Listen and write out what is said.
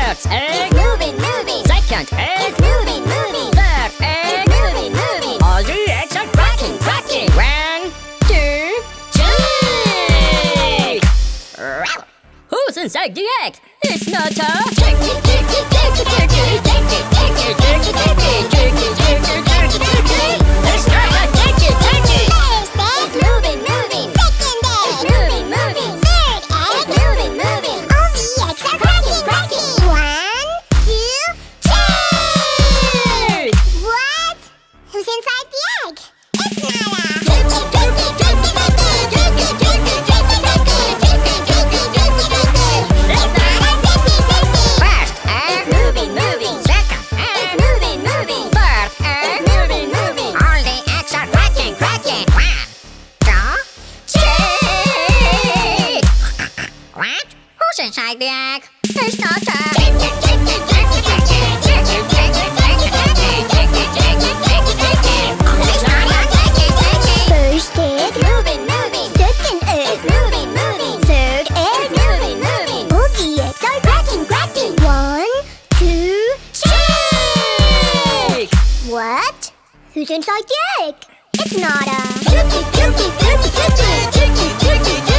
First egg, it's moving, moving. second egg, It's moving, moving. third egg. It's moving, moving. All the eggs are cracking, cracking. 1, 2, 3. Who's inside the egg? It's not a chicky, chicky, chicky, chicky, chicky, chicky, chicky, chicky, chicky, chicky, chicky, chicky. It's not a chicky, chicky. First egg, it's moving, moving. Second egg, it's moving, moving. Third egg, it's moving, moving. All the eggs are cracking, cracking. 1, 2, 3. What? Who's inside the egg? It's not a chicky, chicky, chicky, chicky, chicky, chicky, chicky, chicky, chicky, chicky, chicky, chicky. It's not a chicky, chicky. First egg, It's moving, moving. second It's egg, moving, moving. third egg. It's moving, moving. All the eggs are cracking, cracking. 1, 2, 3. What? Who's inside the egg? It's not a chicky, chicky, chicky, chicky, chicky, chicky, chicky, chicky, chicky, chicky, chicky. It's not a chicky, chicky. First egg, it's moving, moving. Second egg, it's moving, moving. Third egg, it's moving, moving. All the eggs are cracking, cracking. 1, 2, 3. What? Who's inside the egg? It's not a chicky, chicky, chicky, chicky, chicky, chicky, chicky.